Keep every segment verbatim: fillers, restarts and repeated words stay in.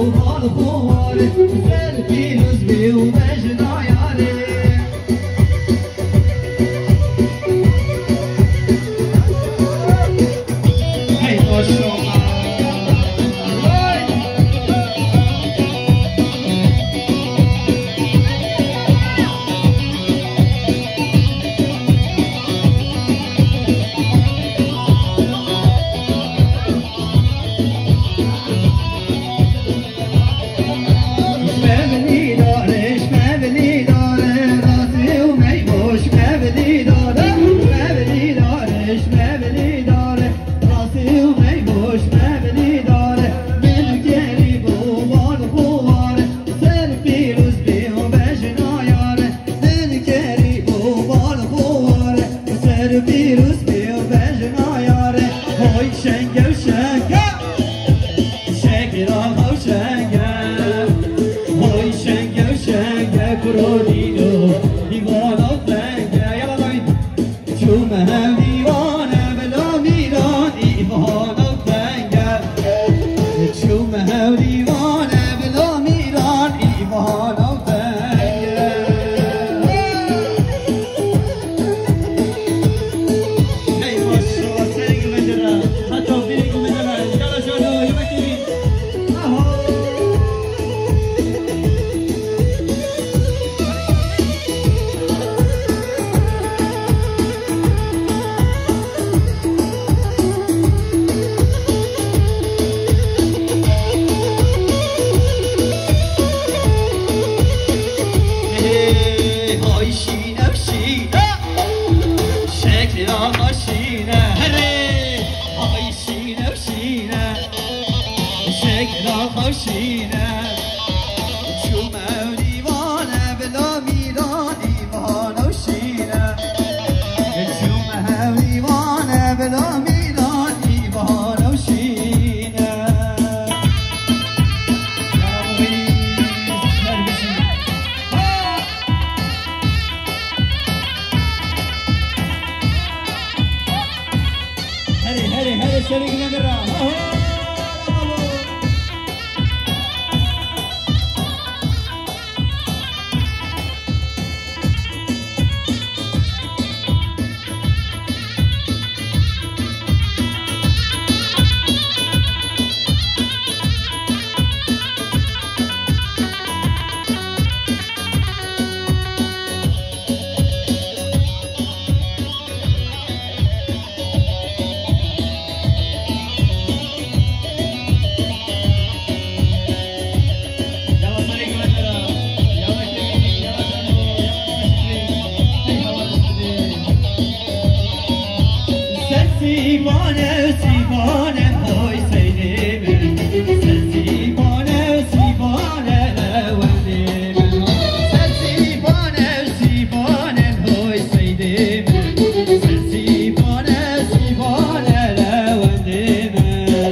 بوال خواره سر پیروز بیو مجنا یاره هی باشو Virüs bir bejna yare hoy şenge şenge şekil ağ şenge hoy şenge şenge kurodino divana fenge yalan çume divana bela miran divana fenge çume divana bela miran divana خشینه چومه دیوانه بلا میران دیوانه و شینه چومه دیوانه بلا میران دیوانه و شینه هری هری هری شریک ندارم Sivane, Sivane, hoy seydime. Sivane, Sivane, levendime. Sivane, Sivane, hoy seydime. Sivane, Sivane, levendime.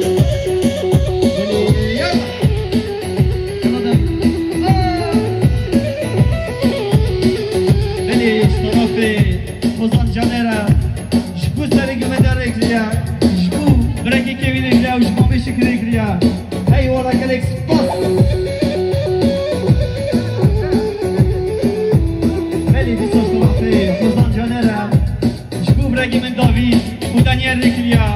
Beni ştorafi, Ozan Canera. Gustare che mi dare cria, scu, perché che viene cria, scu mi si cria. Hey, ora che l'ex post. Vedi di sono sto a fe, Ozan Canera. Scu perché mi David, u Daniel cria.